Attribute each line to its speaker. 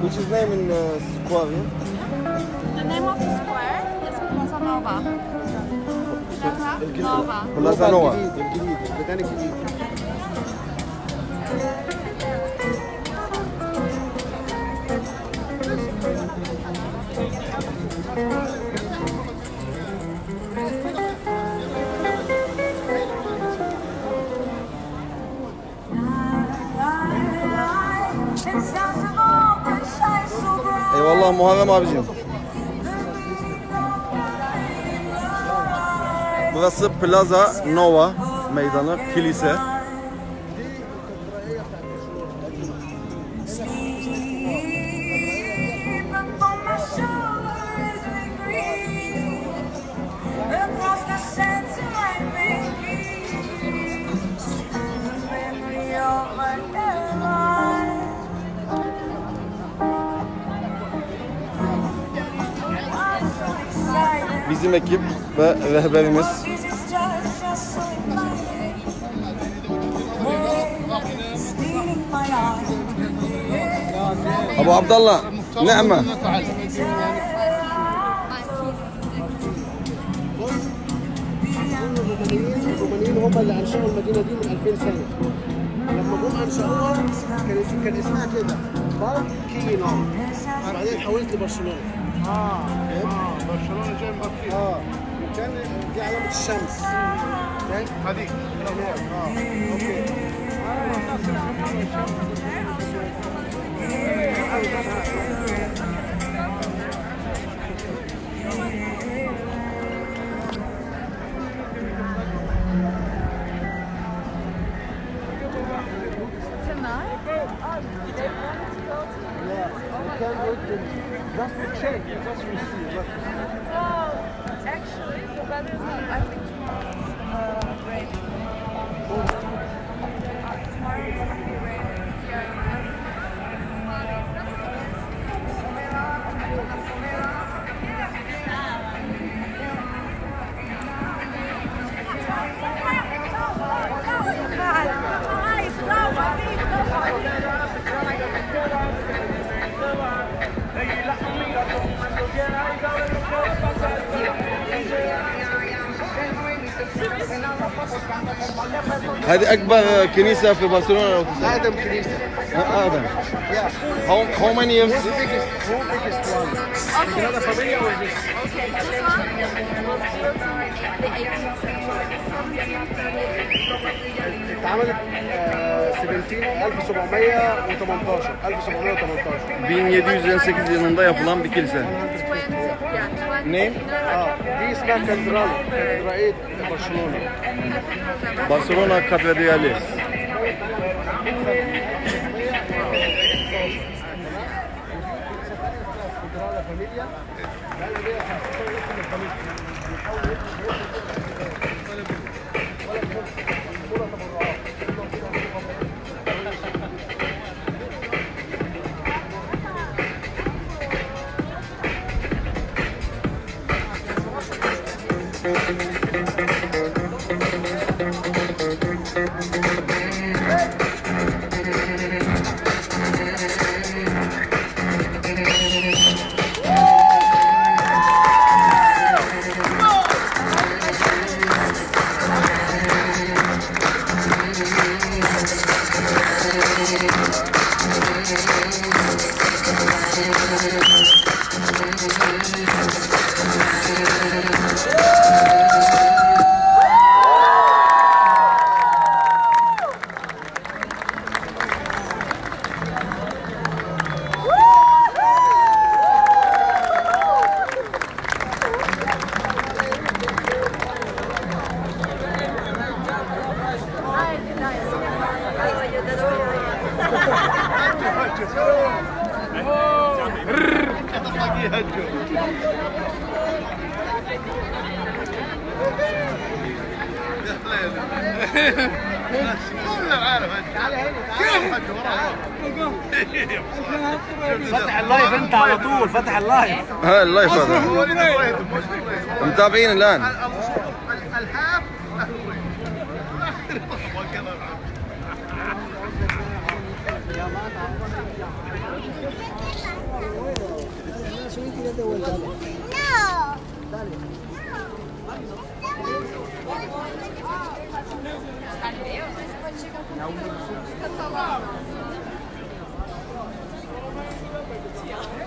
Speaker 1: Which is name in square?
Speaker 2: The name of the square is Plaza Nova. Plaza Nova.
Speaker 1: Plaza Nova.
Speaker 3: الجديد الميدان الجديد.
Speaker 1: Eyvallah Muharrem abicim. Burası Plaza Nova meydanı, kilise. Bizim ekip ve rehberimiz. Abu Abdallah, نعمة.
Speaker 3: الرومانيين هم اللي انشأوا المدينة دي من 2000 سنة. لما جم انشأوها كان اسمها كده باركينو. بعدين حولت لبرشلونة. برشلونة جاي من باركينو. وكان دي علامة الشمس. هذيك. اوكي. Just to check, just to see.
Speaker 2: Oh, actually, the weather is not, I think tomorrow is rain. Tomorrow is going to be raining.
Speaker 1: هذه أكبر كنيسة في برشلونة.
Speaker 3: أقدم كنيسة.
Speaker 1: أقدم. How many years?
Speaker 3: Who biggest one?
Speaker 2: Okay.
Speaker 3: Another family or this?
Speaker 2: Okay, this one was built in the 18th century.
Speaker 3: اتعملت 1718.
Speaker 1: 1718 yılında yapılan bir kilise. Ne?
Speaker 3: دي اسمها كاتدرائية برشلونة.
Speaker 1: Barcelona Katedrali.
Speaker 3: فتح اللايف انت على طول، فتح اللايف.
Speaker 1: ها اللايف هذا متابعين الان. الهاب
Speaker 2: Yeah.